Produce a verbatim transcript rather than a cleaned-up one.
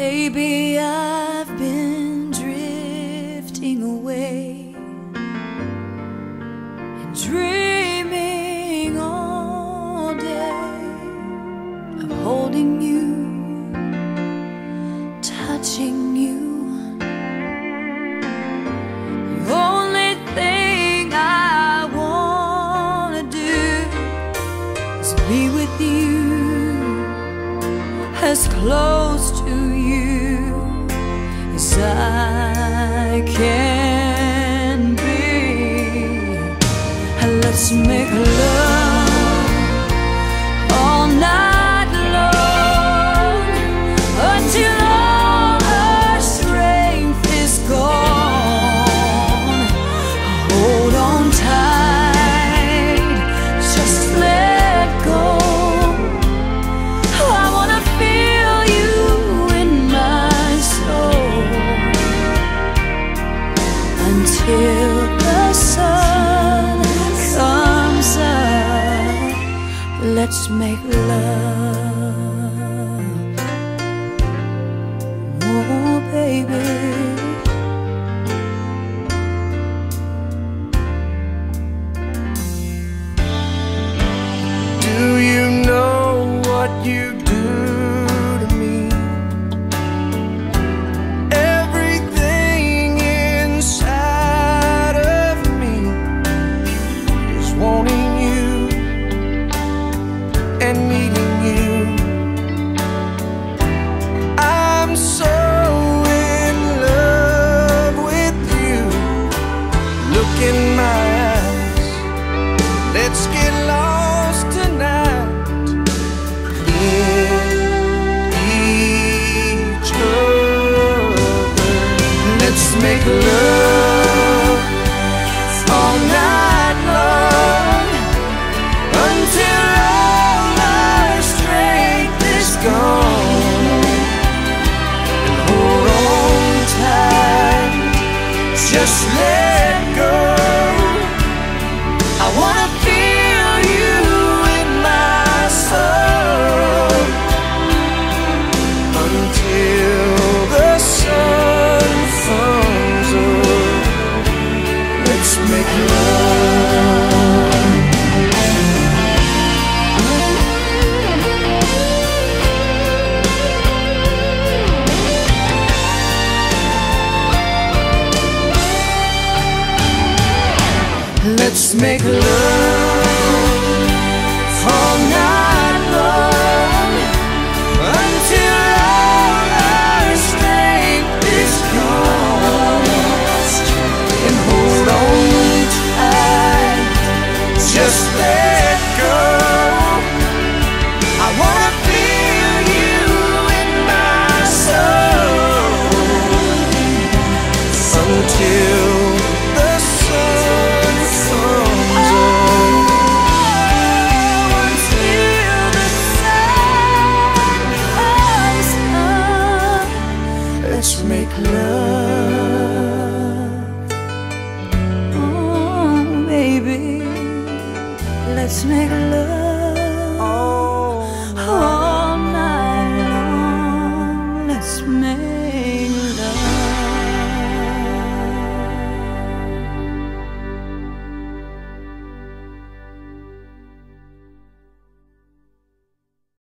Baby, I've been drifting away and dreaming all day of holding you, touching you. The only thing I wanna do is be with you, as close to you as I can be. And let's make love all night long until all our strength is gone. Hold on tight, just let go. I wanna feel you in my soul until the sun comes up. Let's make love, oh baby. Do you know what you do to me? Everything inside of me is wanting you and needing you. I'm so in love with you. Look in my eyes, let's get lost tonight in each other. Let's make love all night long until all our strength is gone. And hold on tight, just let go. I wanna feel you in my soul until the sun comes up. Let's make love. Let's make love all night long until all our strength is gone. And hold on tight, just let go. I wanna feel you in my soul until the sun comes up. Until the sun comes up. Let's make love. Oh, baby, let's make love Oh, all night long. Let's make